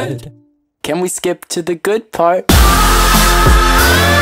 bad. Can we skip to the good part?